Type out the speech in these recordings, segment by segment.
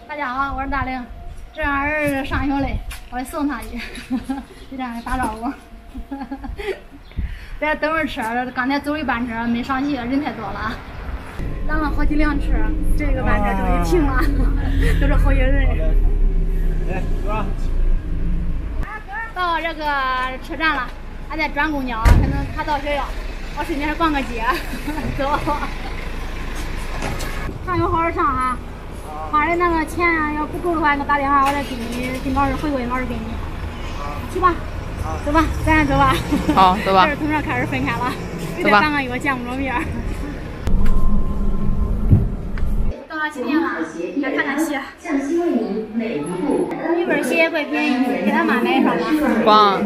大家好，我是大玲，这让儿子上学嘞，我得送他去，就这样打招呼。在等着车，刚才走一班车没上去，人太多了，拦了好几辆车，这个班车终于停了，都是好些人。 来，哥。 到这个车站了，还得转公交才能他到学校。我顺便逛个街，走。上有好好上啊！怕人那个钱要不够的话，你打电话，我再给你跟老师回过去，老师给你。去吧，走吧，咱走吧。 好，走吧。 这是从这开始分开了，有点半个月见不着面。到了起点了，来看看鞋。一本鞋怪便宜，给他妈买一双吧。 光。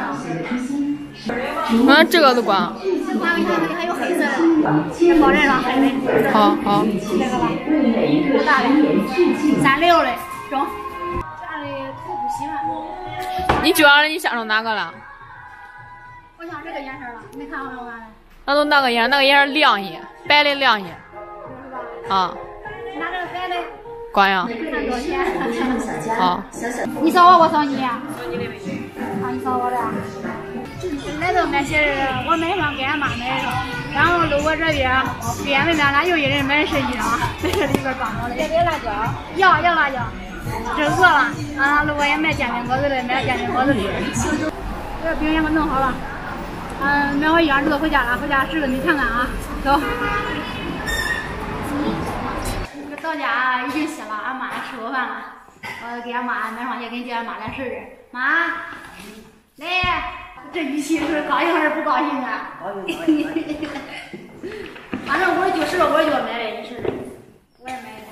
这个都光。 还有黑色的，这包这双黑的。 好。 这个吧，多大的？36的，中。家里都不喜欢。 你觉得你想中哪个了？ 我想这个颜色了，没看好我看的。 那都那个颜色，那个颜色亮些，白的亮些。 是吧？ 啊。 拿这个白的。 光呀。 看多少钱？ 好。 你扫我，我扫你。扫你的微信。啊，你扫我的。来这买鞋子，我买一双，给俺妈买一双。然后路过这边，边那边俺又一人买11双，在这里边装着的。要辣椒？要辣椒。这饿了啊！路过也买煎饼果子的，买了煎饼果子的。这饼也给弄好了。买好1样之后回家了，回家试着你看看啊，走。到家已经歇了，俺妈也吃过饭了。我给俺妈买双鞋，给俺妈来试试。妈，来。这语气是高兴还是不高兴啊？高兴。反正我就试了，我就买的，你试试。我也买的。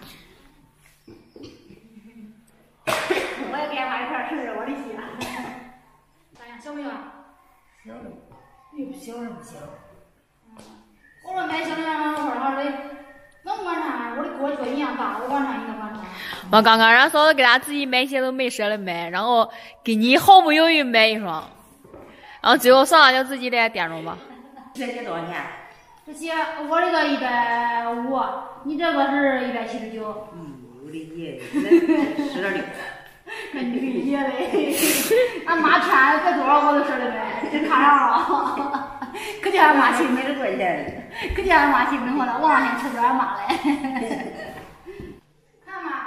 我也给俺妈一块试试我的鞋。咋样，小不小？小的。不小是不小。我说买小的，我说的能观察，我的跟我脚一样大，我观察应该观察。 我刚刚让嫂子给他自己买鞋都没舍得买，然后给你毫不犹豫买一双。然后最后上就自己在店中吧。 这鞋多少钱？ 这鞋我这个150，你这个是179。 我的爷，10.6。 那你的爷嘞！俺妈穿再多少我都舍得买，真看上了。可见俺妈心没这多少钱。 可见俺妈心真好了，往前吃着俺妈嘞。看嘛。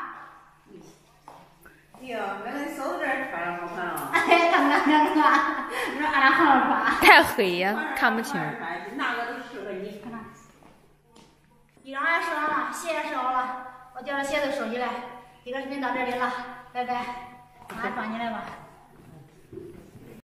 哟，那个嫂子这穿上好看啊！ 哎，看，你说俺俩好好穿。 太黑呀，看不清。 哪个都适合你。 看看。衣裳也试完了，鞋也试好了，我叫这鞋子收起来。这个视频到这里了，拜拜。马上放进来吧。